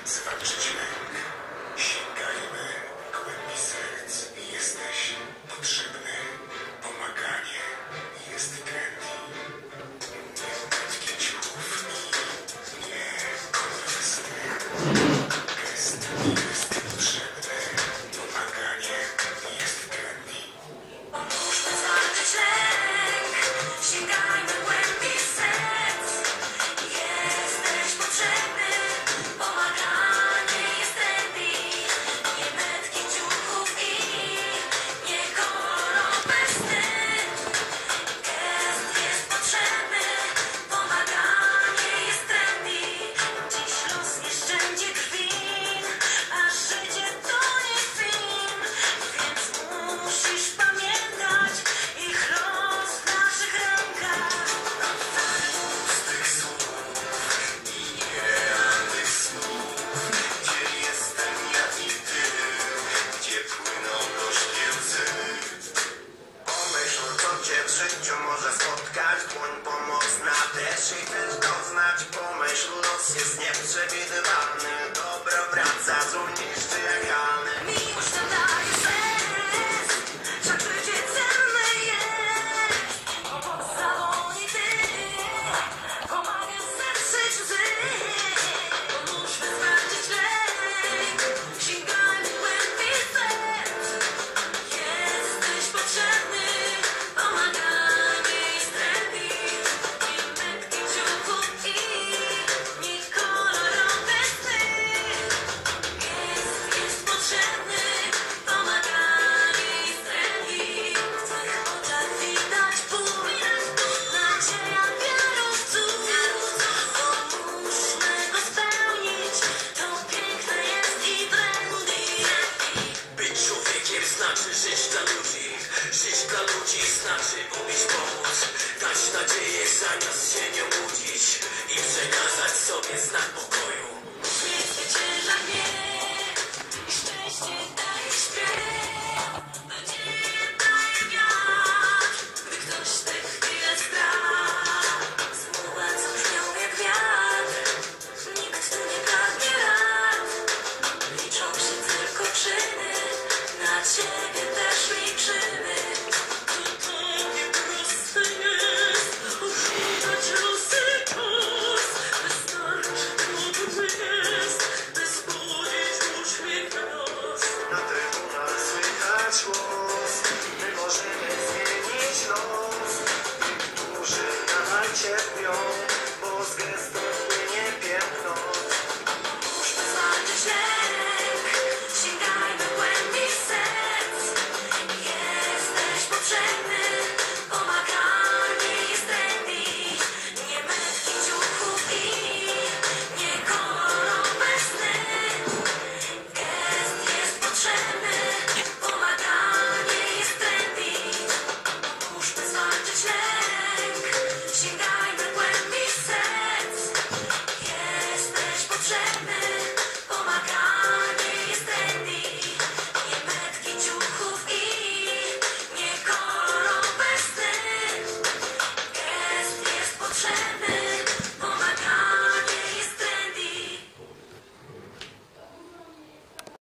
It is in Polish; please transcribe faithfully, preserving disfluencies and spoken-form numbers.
zwalczyć lęk. Sięgajmy głębi serc. Jesteś potrzebny. Pomaganie jest trendy. Nie petki ciuchów i nie konwesty. Gest jest potrzebny. Pomaganie jest trendy. Pomóżmy zwalczyć lęk. Sięgajmy głębi serc. Jesteś potrzebny. Pomaganie jest trendy. Nie metki ciuchów i nie kolorowe sny. Gest jest potrzebny. Pomaganie jest trendy. Dziś los nie szczędzie krwi, a życie to nie film. Więc musisz pamiętać ich los w naszych rękach. Pustych słów i nierealnych snów. Gdzie jestem ja i ty? Gdzie płyną gorzkie łzy? Pomyśl, co cię w życiu może spotkać. Dłoń pomocna też i też doznać. Pomyśl, los jest nieprzewidywalny.